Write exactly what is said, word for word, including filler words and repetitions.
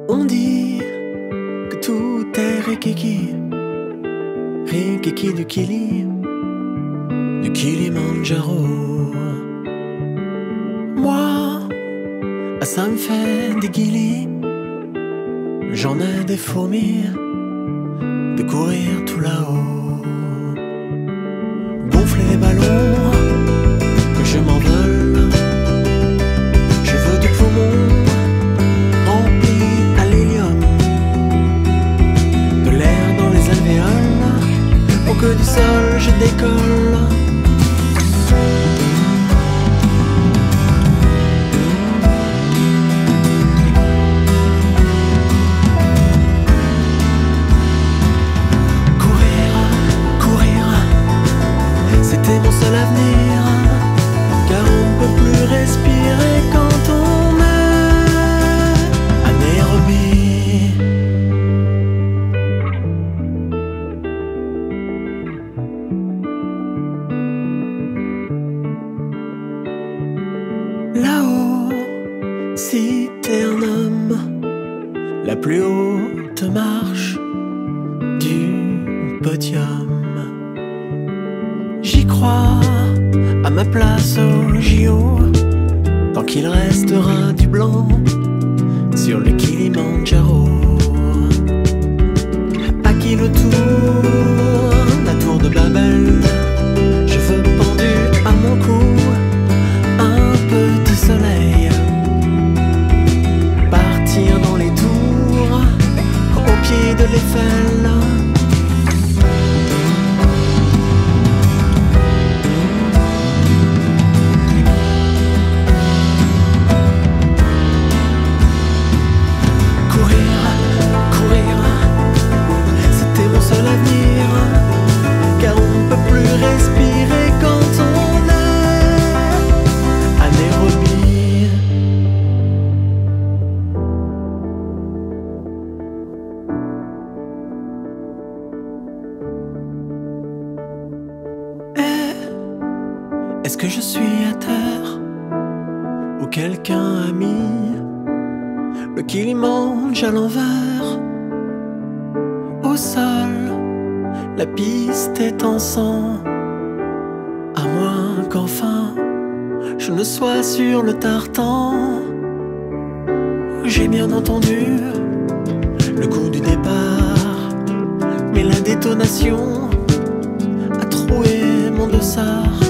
On dit que tout est rikiki, rikiki du Kili, du Kilimandjaro. Moi, ça me fait des guilis, j'en ai des fourmis de courir tout là-haut. Gonfler les ballons, que je m'envole. Je veux du poumon rempli à l'hélium, de l'air dans les alvéoles, pour que du sol je décolle. Mon seul avenir, car on ne peut plus respirer quand on est anaérobie. Là-haut, si t'es un homme, la plus haute marche du podium. J'y crois à ma place au J O, tant qu'il restera du blanc sur le Kilimandjaro. À qui le tour, la tour de Babel, je veux pendu à mon cou un petit soleil, partir dans les tours au pied de l'Eiffel. Est-ce que je suis à terre ou quelqu'un a mis le Kilimandj à l'envers? Au sol, la piste est en sang, à moins qu'enfin je ne sois sur le tartan. J'ai bien entendu le coup du départ, mais la détonation a troué mon dossard.